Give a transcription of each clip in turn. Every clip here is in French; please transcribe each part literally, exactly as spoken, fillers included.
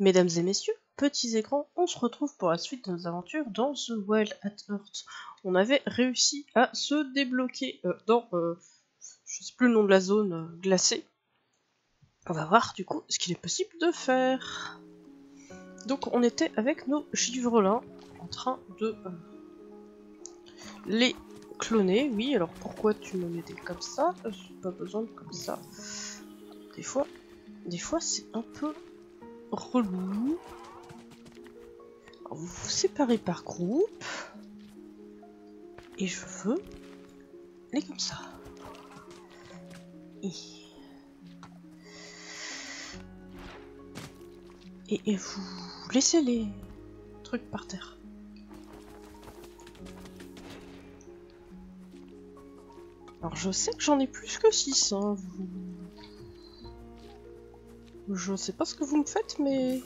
Mesdames et messieurs, petits et grands, on se retrouve pour la suite de nos aventures dans The Wild at Heart. On avait réussi à se débloquer euh, dans, euh, je sais plus le nom de la zone euh, glacée. On va voir du coup ce qu'il est possible de faire. Donc on était avec nos givrelins en train de euh, les cloner. Oui, alors pourquoi tu me mettais comme ça? J'ai pas besoin de comme ça. Des fois, des fois c'est un peu relou. Alors, vous vous séparez par groupe. Et je veux les comme ça. Et, et, et vous laissez les trucs par terre. Alors je sais que j'en ai plus que six. Hein. Vous... Je sais pas ce que vous me faites, mais...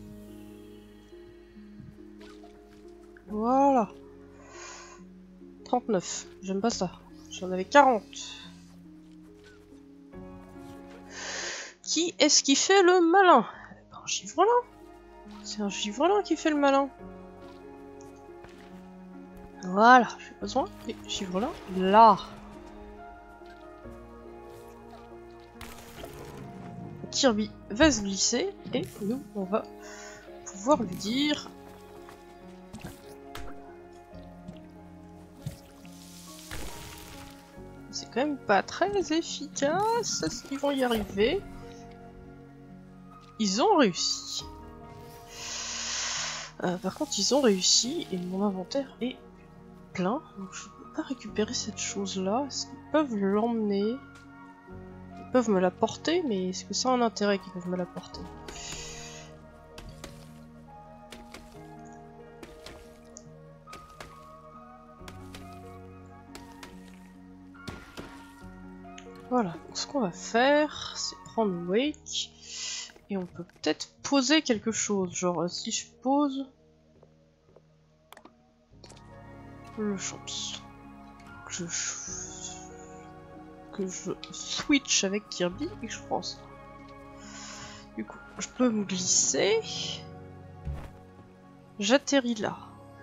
Voilà. trente-neuf. J'aime pas ça. J'en avais quarante. Qui est-ce qui fait le malin? Un givrelin. C'est un givrelin qui fait le malin. Voilà. J'ai besoin des givrelins là. Kirby va se glisser et nous, on va pouvoir lui dire... C'est quand même pas très efficace. Est-ce qu'ils vont y arriver? Ils ont réussi. Euh, par contre, ils ont réussi et mon inventaire est plein. Donc je peux pas récupérer cette chose-là. Est-ce qu'ils peuvent l'emmener? Ils peuvent me la porter, mais est-ce que ça a un intérêt qu'ils peuvent me la porter? Voilà, donc ce qu'on va faire, c'est prendre Wake, et on peut peut-être poser quelque chose, genre si je pose le champs, que je, que je switch avec Kirby, et que je prends ça. Du coup, je peux me glisser, j'atterris là.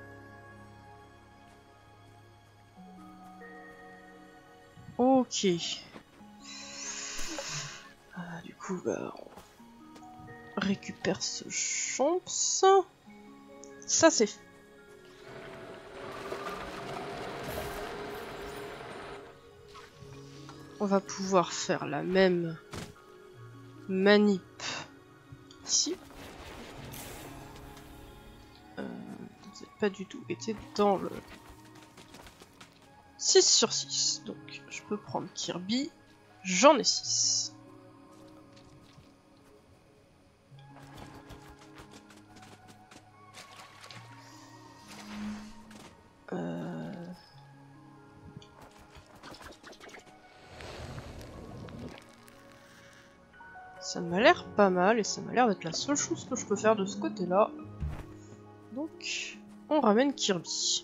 Ok. Ah, du coup, bah, on récupère ce champs. Ça, c'est fait. On va pouvoir faire la même manip ici. Euh, vous n'avez pas du tout été dans le six sur six. Donc, je peux prendre Kirby. J'en ai six. Euh... Ça m'a l'air pas mal et ça m'a l'air d'être la seule chose que je peux faire de ce côté-là. Donc, on ramène Kirby.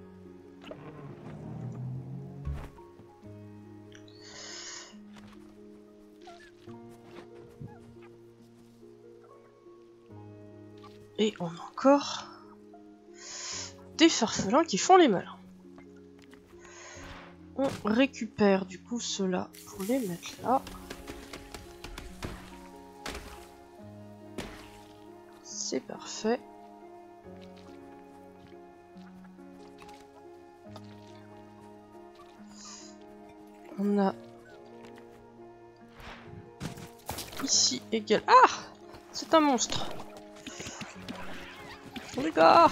Et on a encore des farfelins qui font les malins. On récupère du coup ceux-là pour les mettre là. C'est parfait. On a ici égal. Ah! C'est un monstre. Les gars!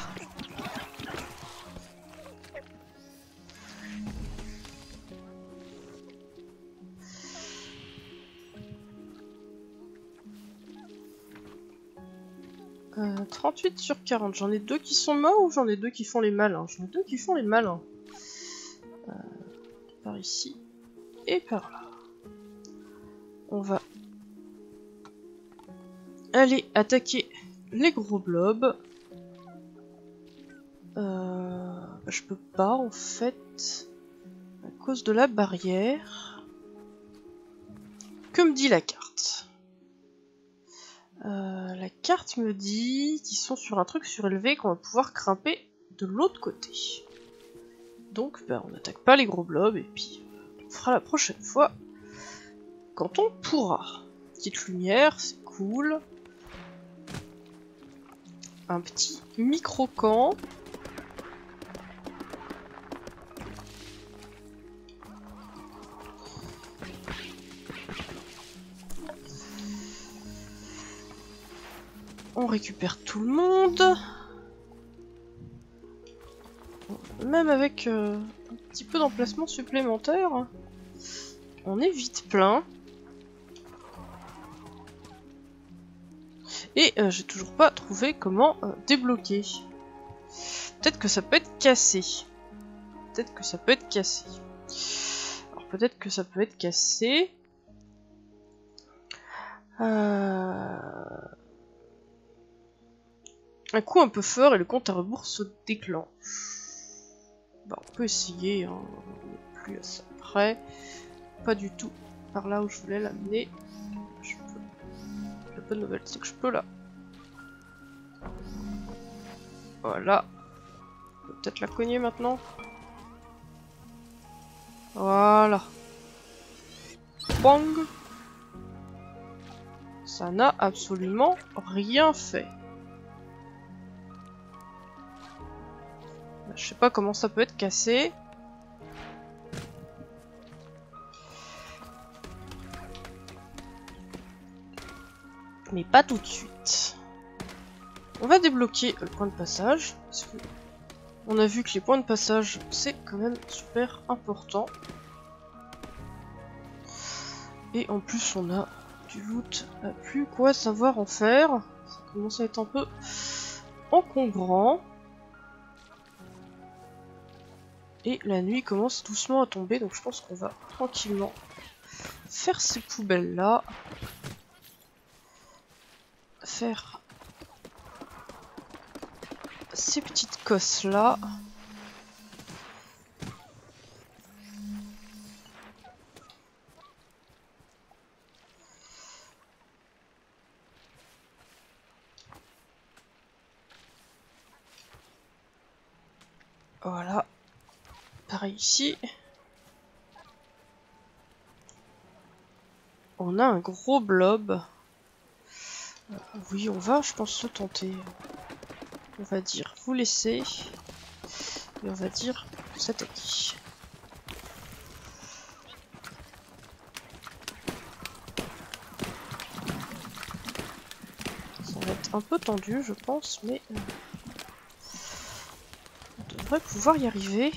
Euh, trente-huit sur quarante. J'en ai deux qui sont morts ou j'en ai deux qui font les malins? J'en ai deux qui font les malins. Euh, par ici et par là. On va aller attaquer les gros blobs. Euh, je peux pas en fait à cause de la barrière. Que me dit la carte? Euh, la carte me dit qu'ils sont sur un truc surélevé qu'on va pouvoir grimper de l'autre côté. Donc ben, on n'attaque pas les gros blobs et puis on fera la prochaine fois quand on pourra. Petite lumière, c'est cool. Un petit micro-camp. On récupère tout le monde. Même avec euh, un petit peu d'emplacement supplémentaire, on est vite plein. Et euh, j'ai toujours pas trouvé comment euh, débloquer. Peut-être que ça peut être cassé. Peut-être que ça peut être cassé. Alors peut-être que ça peut être cassé. Euh... Un coup un peu fort et le compte à rebours se déclenche. Bah, on peut essayer, hein. On n'est plus à ça près. Pas du tout par là où je voulais l'amener. Je peux. La bonne nouvelle, c'est que je peux là. Voilà. On peut peut-être la cogner maintenant. Voilà. Bang. Ça n'a absolument rien fait. Je sais pas comment ça peut être cassé. Mais pas tout de suite. On va débloquer le point de passage. Parce que on a vu que les points de passage, c'est quand même super important. Et en plus, on a du loot à plus quoi savoir en faire. Ça commence à être un peu encombrant. Et la nuit commence doucement à tomber, donc je pense qu'on va tranquillement faire ces poubelles là. Faire ces petites cosses là. Voilà. Pareil ici. On a un gros blob. Euh, oui, on va, je pense, se tenter. On va dire vous laisser. Et on va dire s'attaquer. Ça va être un peu tendu, je pense, mais euh, on devrait pouvoir y arriver.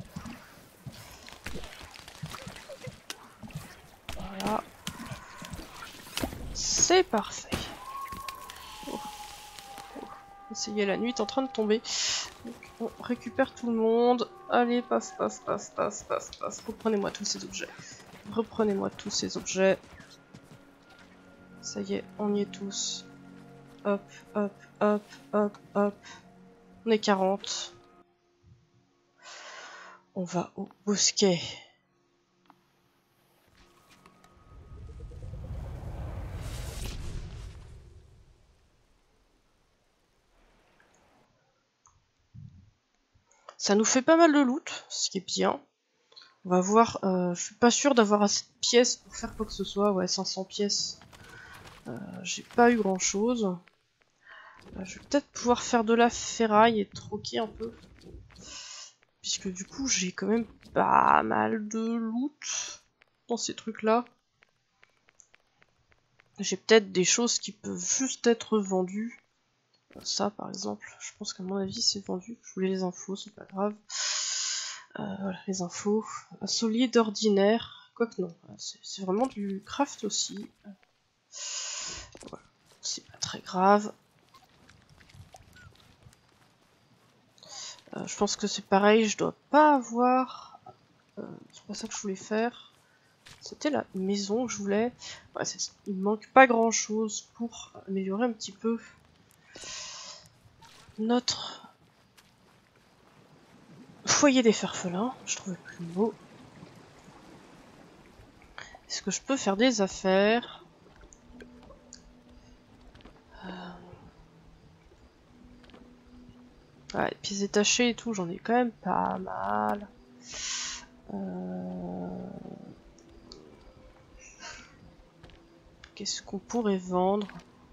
Voilà. C'est parfait. Oh. Oh. Essayez, la nuit est en train de tomber. Donc, on récupère tout le monde. Allez, paf, paf, paf, paf, paf, paf. Reprenez-moi tous ces objets. Reprenez-moi tous ces objets. Ça y est, on y est tous. Hop, hop, hop, hop, hop. On est quarante. On va au bosquet. Ça nous fait pas mal de loot, ce qui est bien. On va voir, euh, je suis pas sûr d'avoir assez de pièces pour faire quoi que ce soit. Ouais, cinq cents pièces. Euh, J'ai pas eu grand chose. Euh, je vais peut-être pouvoir faire de la ferraille et troquer un peu. Puisque du coup, j'ai quand même pas mal de loot dans ces trucs-là. J'ai peut-être des choses qui peuvent juste être vendues. Ça, par exemple, je pense qu'à mon avis, c'est vendu. Je voulais les infos, c'est pas grave. Euh, voilà, les infos. Un solide ordinaire. Quoique non, c'est vraiment du craft aussi. Voilà, c'est pas très grave. Euh, je pense que c'est pareil, je dois pas avoir... Euh, c'est pas ça que je voulais faire. C'était la maison que je voulais. Ouais, il me manque pas grand chose pour améliorer un petit peu notre foyer des farfelins. Je trouve le plus beau. Est-ce que je peux faire des affaires? Ouais, les pièces détachées et tout, j'en ai quand même pas mal. Euh... Qu'est-ce qu'on pourrait vendre?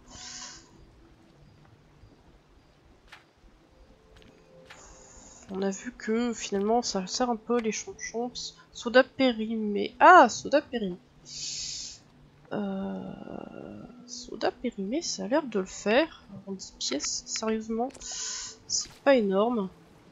On a vu que finalement ça sert un peu les chonchons. Soda périmé. Ah, soda périmé. Euh... Soda périmé, ça a l'air de le faire. En dix pièces, sérieusement, c'est pas énorme.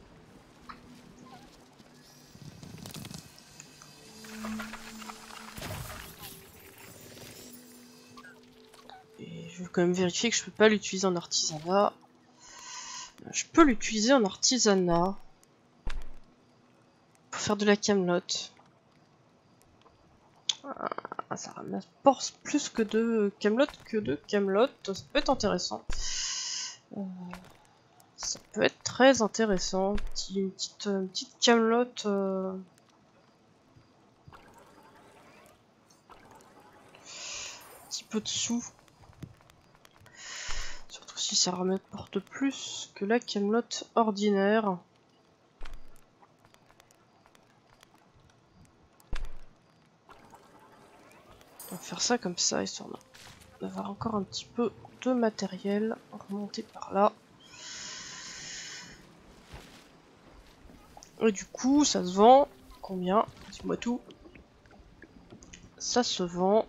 Et je vais quand même vérifier que je peux pas l'utiliser en artisanat. Je peux l'utiliser en artisanat. Pour faire de la camelote. Ah, ça rapporte plus que de camelote que de camelote. Ça peut être intéressant. Euh, ça peut être très intéressant. Une petite, une petite camelote. Euh... Un petit peu de sous. Surtout si ça rapporte plus que la camelote ordinaire. On va faire ça comme ça, histoire d'avoir encore un petit peu de matériel. Remonter par là. Et du coup, ça se vend. Combien? Dis-moi tout. Ça se vend.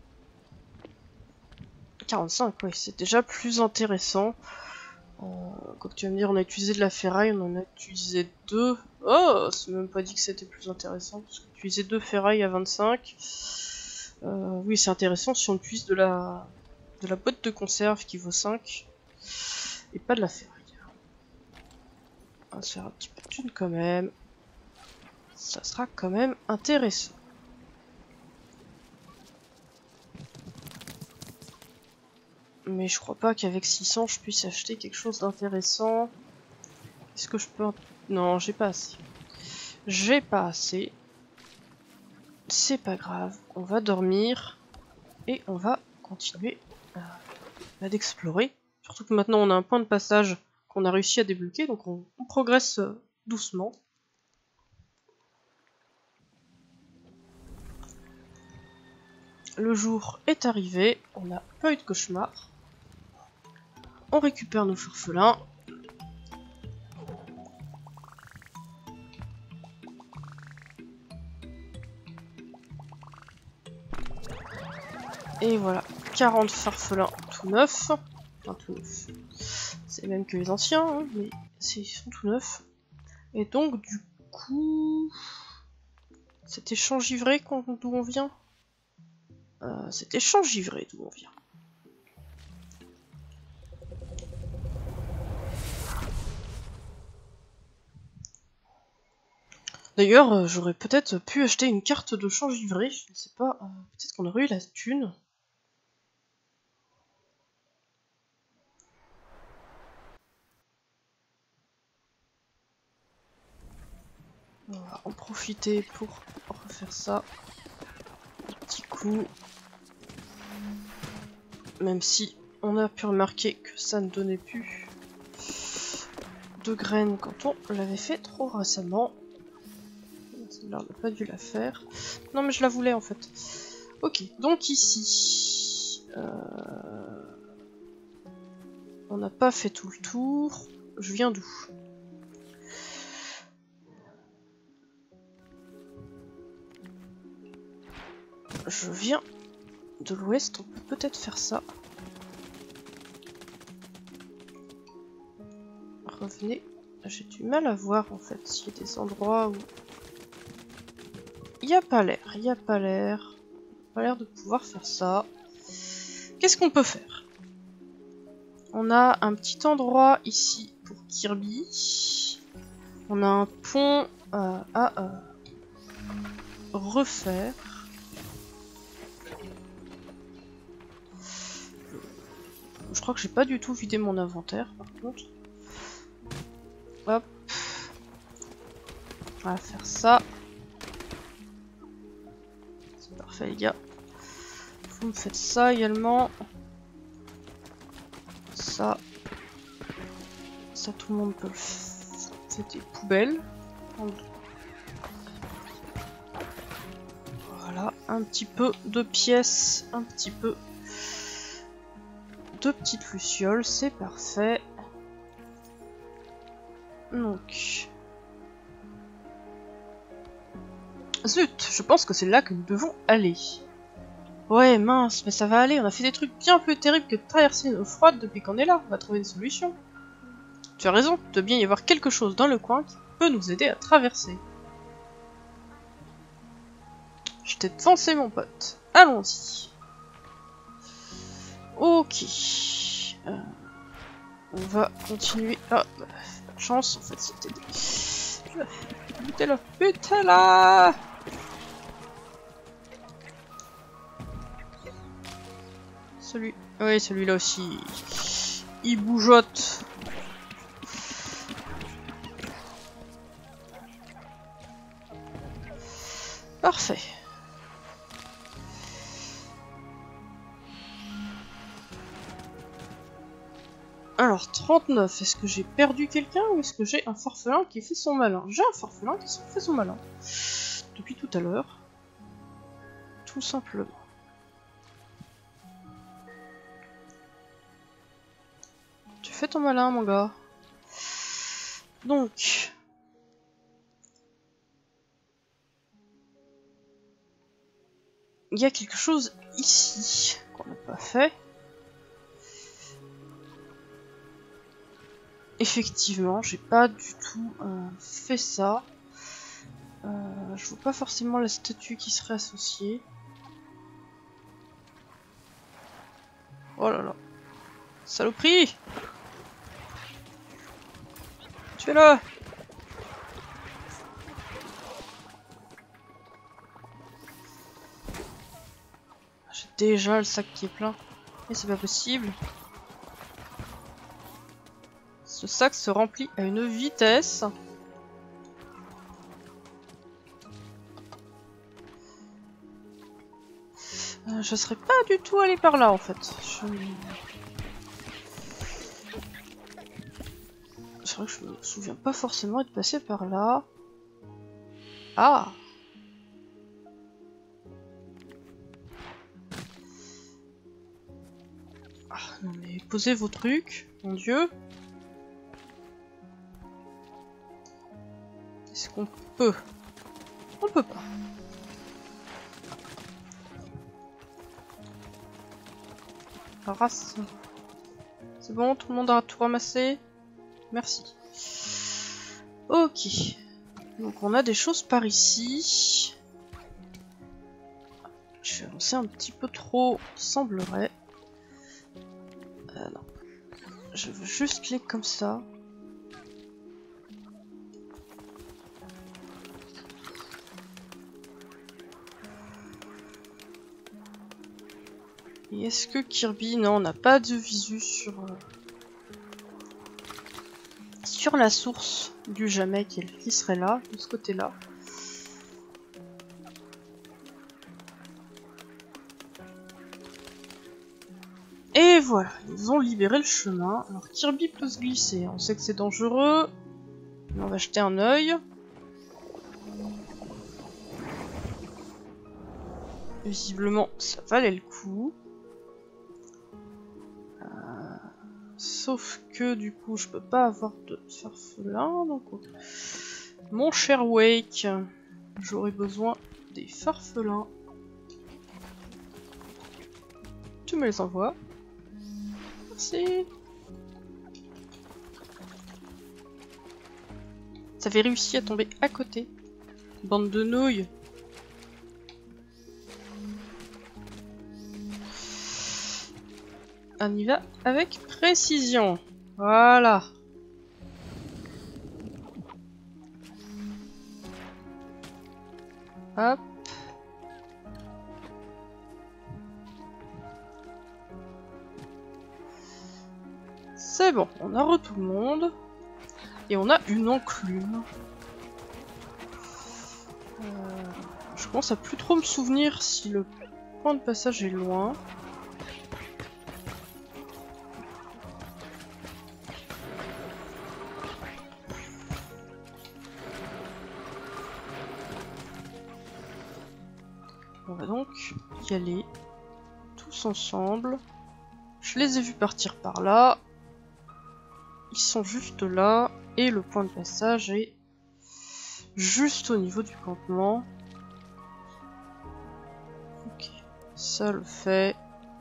quarante-cinq, oui, c'est déjà plus intéressant. Euh, comme tu vas me dire, on a utilisé de la ferraille, on en a utilisé deux. Oh, c'est même pas dit que c'était plus intéressant. Parce qu'on utilisait deux ferrailles à vingt-cinq. Euh, oui, c'est intéressant si on utilise de la, de la boîte de conserve qui vaut cinq. Et pas de la ferraille. On va se faire un petit peu de thune quand même. Ça sera quand même intéressant. Mais je crois pas qu'avec six cents je puisse acheter quelque chose d'intéressant. Est-ce que je peux... Non, j'ai pas assez. J'ai pas assez. C'est pas grave. On va dormir. Et on va continuer à, à d'explorer. Surtout que maintenant on a un point de passage qu'on a réussi à débloquer. Donc on, on progresse euh, doucement. Le jour est arrivé. On n'a pas eu de cauchemar. On récupère nos farfelins. Et voilà, quarante farfelins tout neufs. Enfin, tout neufs. C'est même que les anciens, hein, mais ils sont tout neufs. Et donc, du coup... C'était changivré d'où on vient euh, C'était changivré d'où on vient. D'ailleurs, euh, j'aurais peut-être pu acheter une carte de changivré, je ne sais pas, euh, peut-être qu'on aurait eu la thune. On va en profiter pour refaire ça. Petit coup. Même si on a pu remarquer que ça ne donnait plus de graines quand on l'avait fait trop récemment. Celle-là, on n'a pas dû la faire. Non mais je la voulais en fait. Ok, donc ici... Euh... On n'a pas fait tout le tour. Je viens d'où? Je viens de l'ouest, on peut peut-être faire ça. Revenez. J'ai du mal à voir en fait s'il y a des endroits où... Il n'y a pas l'air, il n'y a pas l'air. Pas l'air de pouvoir faire ça. Qu'est-ce qu'on peut faire? On a un petit endroit ici pour Kirby. On a un pont euh, à euh, refaire. Je crois que j'ai pas du tout vidé mon inventaire par contre. Hop. On va faire ça. C'est parfait les gars. Vous me faites ça également. Ça. Ça, tout le monde peut le faire. C'est des poubelles. Voilà, un petit peu de pièces, un petit peu de petites lucioles, c'est parfait. Donc... Zut, je pense que c'est là que nous devons aller. Ouais, mince, mais ça va aller, on a fait des trucs bien plus terribles que de traverser une eau froide depuis qu'on est là, on va trouver une solution. Tu as raison, il doit bien y avoir quelque chose dans le coin qui peut nous aider à traverser. Je t'ai devancé mon pote, allons-y. Ok. Euh, on va continuer. Ah, bah, pas de chance, en fait, c'était des... Butez là, butez là. Celui... Oui, celui-là aussi. Il bougeotte. Parfait. Alors, trente-neuf, est-ce que j'ai perdu quelqu'un ou est-ce que j'ai un farfelin qui fait son malin? J'ai un farfelin qui fait son malin. Depuis tout à l'heure. Tout simplement. Tu fais ton malin, mon gars. Donc... il y a quelque chose ici qu'on n'a pas fait. Effectivement, j'ai pas du tout euh, fait ça. Euh, je vois pas forcément la statue qui serait associée. Oh là là. Saloperie! Tu es là! J'ai déjà le sac qui est plein. Et c'est pas possible. Ce sac se remplit à une vitesse. Euh, je serais pas du tout allé par là en fait. Je... C'est vrai que je me souviens pas forcément être passé par là. Ah! Ah non mais posez vos trucs, mon dieu. Est-ce qu'on peut? On peut pas. Race. C'est bon, tout le monde a tout ramassé? Merci. Ok. Donc on a des choses par ici. Je vais avancer un petit peu trop, il semblerait. Euh, non. Je veux juste les comme ça. Et est-ce que Kirby... Non, on n'a pas de visu sur... Euh, sur la source du jamais qui, qui serait là, de ce côté-là. Et voilà, ils ont libéré le chemin. Alors Kirby peut se glisser, on sait que c'est dangereux. Mais on va jeter un œil. Visiblement, ça valait le coup. Euh, sauf que du coup, je peux pas avoir de farfelin. Donc, mon cher Wake, j'aurais besoin des farfelins. Tu me les envoies. Merci. Ça avait réussi à tomber à côté. Bande de nouilles. On y va avec précision. Voilà. Hop. C'est bon, on a re tout le monde. Et on a une enclume. Euh, je commence à plus trop me souvenir si le point de passage est loin. On va donc y aller tous ensemble. Je les ai vus partir par là. Ils sont juste là. Et le point de passage est juste au niveau du campement. Ok, ça le fait.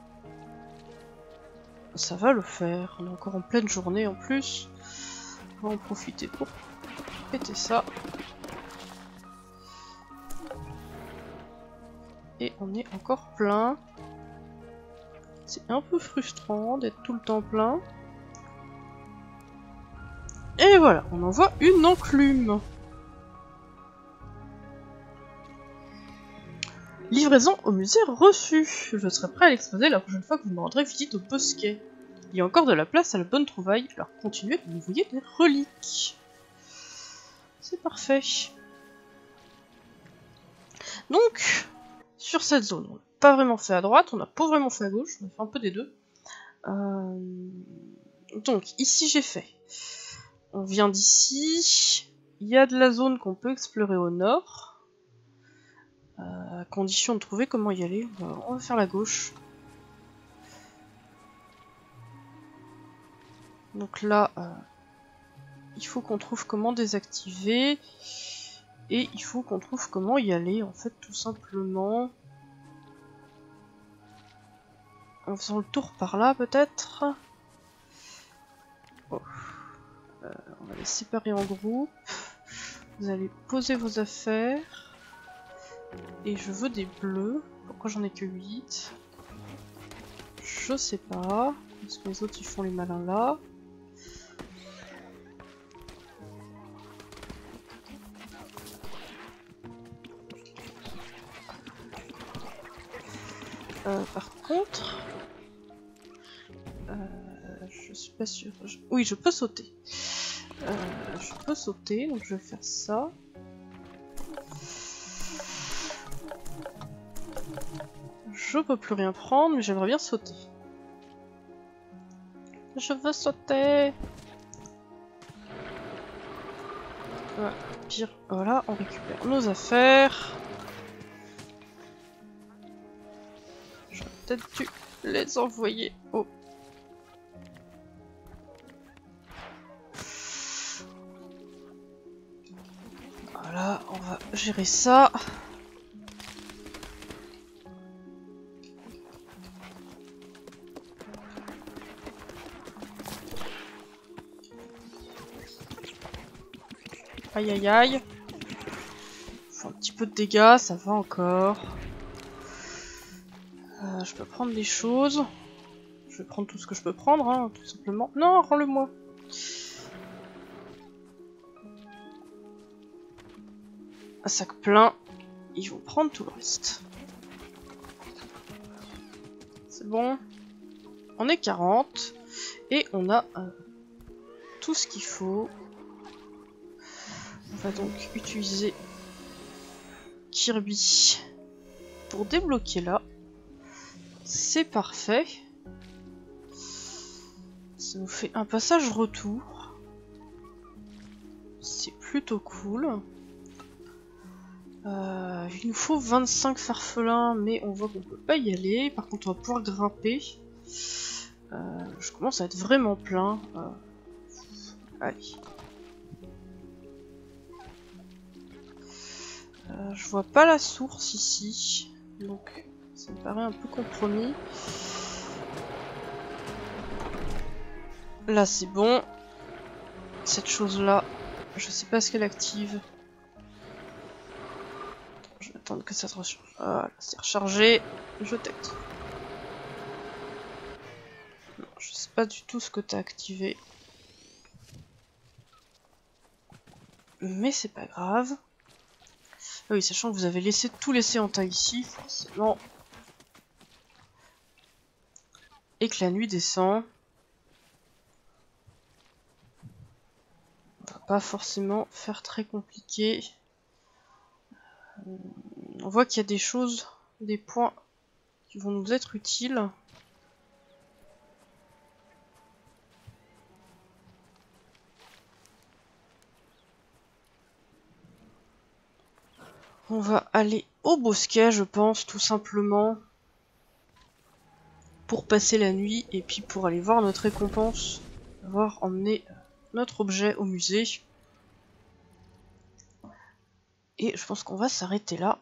Ça va le faire. On est encore en pleine journée en plus. On va en profiter pour péter ça. Et on est encore plein. C'est un peu frustrant d'être tout le temps plein. Et voilà, on envoie une enclume. Livraison au musée reçue. Je serai prêt à l'exposer la prochaine fois que vous me rendrez visite au bosquet. Il y a encore de la place à la bonne trouvaille, alors continuez de m'envoyer des reliques. C'est parfait. Donc, sur cette zone, on n'a pas vraiment fait à droite, on n'a pas vraiment fait à gauche, on a fait un peu des deux. Euh... Donc, ici j'ai fait. On vient d'ici. Il y a de la zone qu'on peut explorer au nord. Euh, à condition de trouver comment y aller. On va, on va faire la gauche. Donc là, euh, il faut qu'on trouve comment désactiver. Et il faut qu'on trouve comment y aller, en fait, tout simplement. En faisant le tour par là, peut-être. Oh. Euh, on va les séparer en groupe. Vous allez poser vos affaires. Et je veux des bleus. Pourquoi j'en ai que huit? Je sais pas. Parce que les autres ils font les malins là. Euh, par contre... Euh, je suis pas sûre. Je... Oui, je peux sauter. Euh, je peux sauter, donc je vais faire ça. Je peux plus rien prendre, mais j'aimerais bien sauter. Je veux sauter. Ouais, pire, voilà, on récupère nos affaires. J'aurais peut-être dû les envoyer au... Voilà, on va gérer ça. Aïe aïe aïe. Faut un petit peu de dégâts, ça va encore. Euh, je peux prendre des choses. Je vais prendre tout ce que je peux prendre, hein, tout simplement. Non, rends-le-moi. Un sac plein. Ils vont prendre tout le reste. C'est bon. On est quarante. Et on a euh, tout ce qu'il faut. On va donc utiliser Kirby pour débloquer là. C'est parfait. Ça nous fait un passage retour. C'est plutôt cool. Euh, il nous faut vingt-cinq farfelins, mais on voit qu'on peut pas y aller. Par contre, on va pouvoir grimper. Euh, je commence à être vraiment plein. Euh, allez. Euh, je vois pas la source ici, donc ça me paraît un peu compromis. Là c'est bon. Cette chose là, je sais pas ce qu'elle active. Je vais attendre que ça se recharge. Voilà, c'est rechargé. Je t'active. Non, je sais pas du tout ce que t'as activé. Mais c'est pas grave. Ah oui, sachant que vous avez laissé tout laisser en tas ici, forcément. Et que la nuit descend. On va pas forcément faire très compliqué. On voit qu'il y a des choses, des points qui vont nous être utiles. On va aller au bosquet, je pense, tout simplement. Pour passer la nuit et puis pour aller voir notre récompense. Avoir emmené notre objet au musée. Et je pense qu'on va s'arrêter là.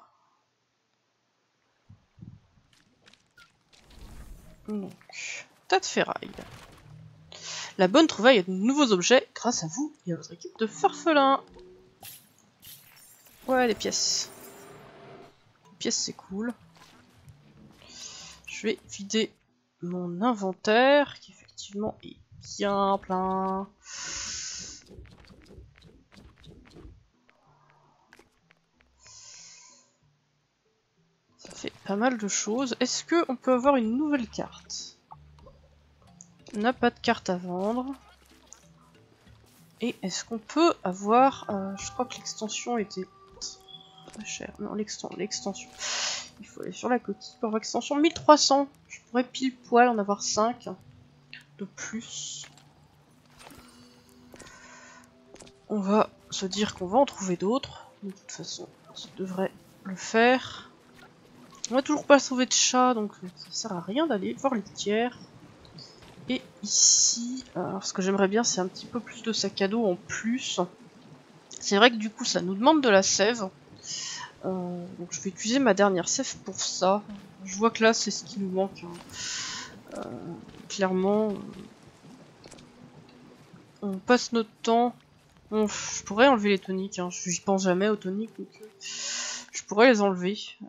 Donc, tas de ferraille. La bonne trouvaille a de nouveaux objets grâce à vous et à votre équipe de farfelins. Ouais, les pièces. Les pièces, c'est cool. Je vais vider mon inventaire, qui effectivement est bien plein. Ça fait pas mal de choses. Est-ce qu'on peut avoir une nouvelle carte? On n'a pas de carte à vendre. Et est-ce qu'on peut avoir... Euh, je crois que l'extension était très chère. Non, l'extension. Il faut aller sur la coquille pour avoir l'extension mille trois cents. Je pourrais pile poil en avoir cinq de plus. On va se dire qu'on va en trouver d'autres. De toute façon, ça devrait le faire. On va toujours pas trouver de chat, donc ça sert à rien d'aller voir les tiers. Et ici, alors ce que j'aimerais bien, c'est un petit peu plus de sac à dos en plus. C'est vrai que du coup, ça nous demande de la sève. Euh, donc je vais utiliser ma dernière sève pour ça. Je vois que là, c'est ce qui nous manque. Hein. Euh, clairement, on passe notre temps. Bon, je pourrais enlever les toniques. Hein. Je n'y pense jamais aux toniques, donc euh, je pourrais les enlever. Euh...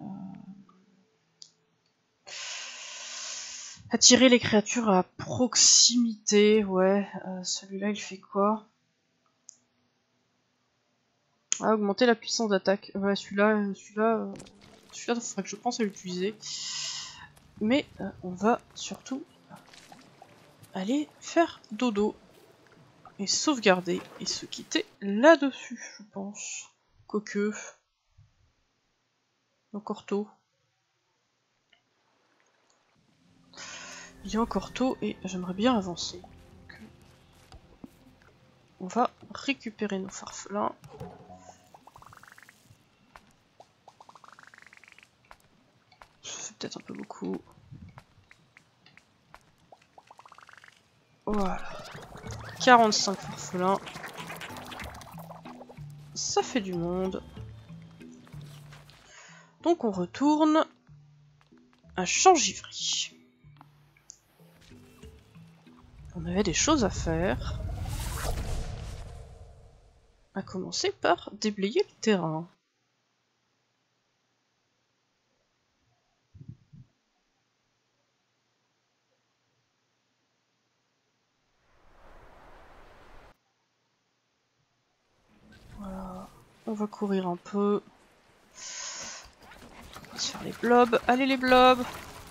Attirer les créatures à proximité, ouais. Euh, celui-là, il fait quoi? Ah, augmenter la puissance d'attaque. Ouais, celui-là, celui-là, euh, celui-là, il faudrait que je pense à l'utiliser. Mais euh, on va surtout aller faire dodo. Et sauvegarder. Et se quitter là-dessus, je pense. Quoique. Encore tôt. Il est encore tôt et j'aimerais bien avancer. Donc, on va récupérer nos farfelins. Ça fait peut-être un peu beaucoup. Voilà. quarante-cinq farfelins. Ça fait du monde. Donc on retourne à Changivry. On avait des choses à faire. À commencer par déblayer le terrain. Voilà. On va courir un peu. On va se faire les blobs. Allez les blobs!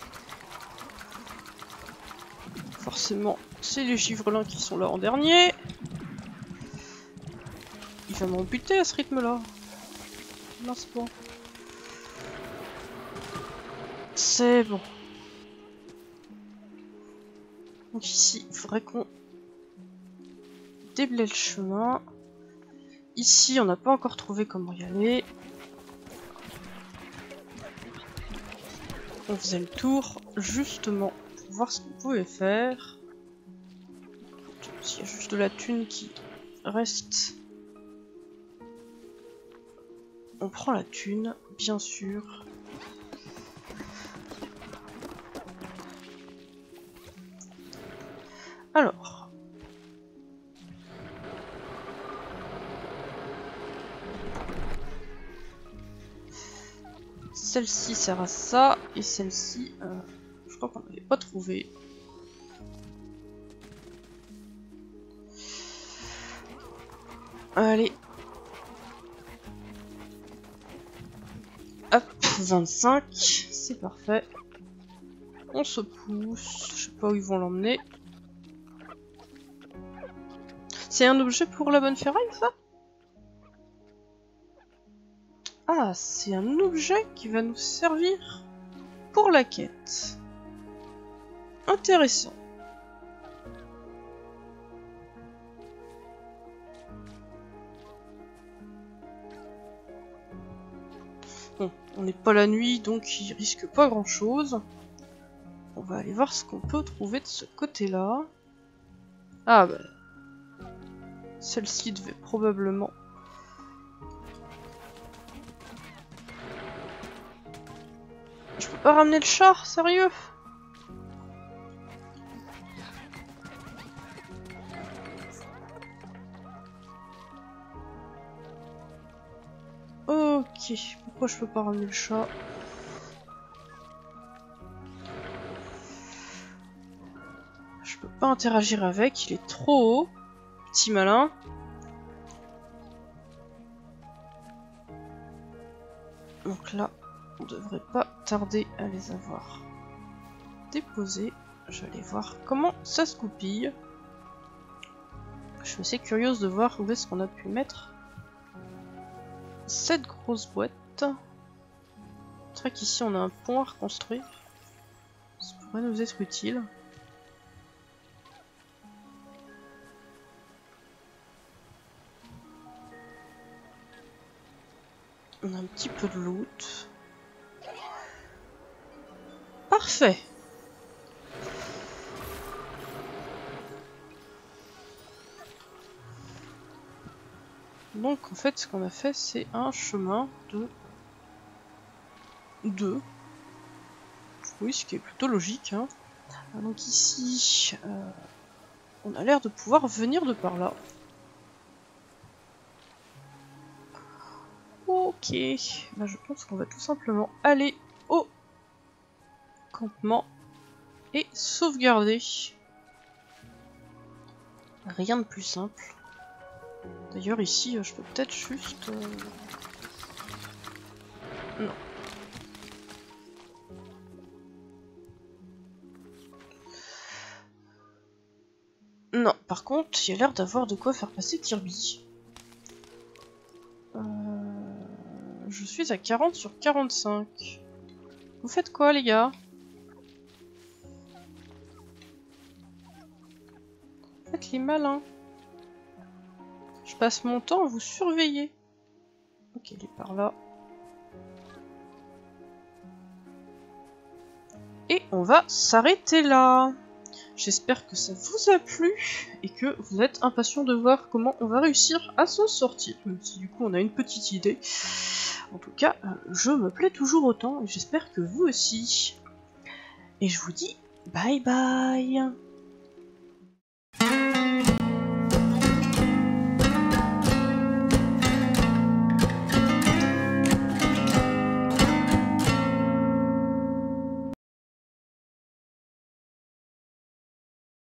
Forcément, c'est les givrelins qui sont là en dernier. Il va m'en buter à ce rythme-là. Mince bon. C'est bon. Donc ici, il faudrait qu'on déblaye le chemin. Ici, on n'a pas encore trouvé comment y aller. On faisait le tour, justement, pour voir ce qu'on pouvait faire. S'il y a juste de la thune qui reste... On prend la thune, bien sûr. Alors. Celle-ci sert à ça, et celle-ci, euh, je crois qu'on n'avait pas trouvé. Allez. Hop, vingt-cinq, c'est parfait. On se pousse, je sais pas où ils vont l'emmener. C'est un objet pour la bonne ferraille, ça? Ah, c'est un objet qui va nous servir pour la quête. Intéressant. Bon, on n'est pas la nuit, donc il risque pas grand chose. On va aller voir ce qu'on peut trouver de ce côté-là. Ah bah... Celle-ci devait probablement... Je peux pas ramener le chat, sérieux? Ok, pourquoi je peux pas ramener le chat? Je peux pas interagir avec, il est trop haut. Petit malin. Donc là, on devrait pas tarder à les avoir déposés. Je vais aller voir comment ça se goupille. Je suis assez curieuse de voir où est-ce qu'on a pu mettre cette grosse boîte. C'est vrai qu'ici on a un pont à reconstruire. Ça pourrait nous être utile. On a un petit peu de loot. Parfait. Donc en fait ce qu'on a fait c'est un chemin de deux. Oui, ce qui est plutôt logique. Hein. Donc ici, euh, on a l'air de pouvoir venir de par là. Ok, bah, je pense qu'on va tout simplement aller au campement et sauvegarder. Rien de plus simple. D'ailleurs ici, je peux peut-être juste... Euh... Non. Non, par contre, il y a l'air d'avoir de quoi faire passer Kirby. Euh... Je suis à quarante sur quarante-cinq. Vous faites quoi, les gars? Faites les malins. Je passe mon temps à vous surveiller. Ok, il est par là. Et on va s'arrêter là. J'espère que ça vous a plu et que vous êtes impatient de voir comment on va réussir à s'en sortir. Même si du coup on a une petite idée. En tout cas, je me plais toujours autant et j'espère que vous aussi. Et je vous dis bye bye.